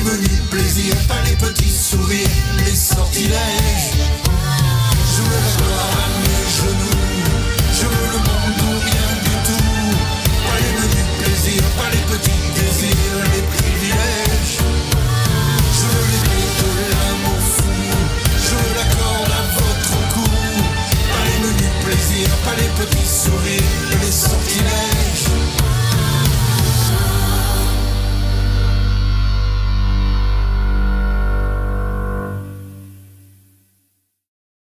menus plaisirs, pas les petits sourires, les sortilèges. Je veux la gloire à mes genoux, je veux le monde ou rien du tout. Pas les menus plaisirs, pas les petits désirs, les privilèges. Je veux les clés de l'amour fou, je veux la corde à votre cou. Pas les menus plaisirs, pas les petits sourires.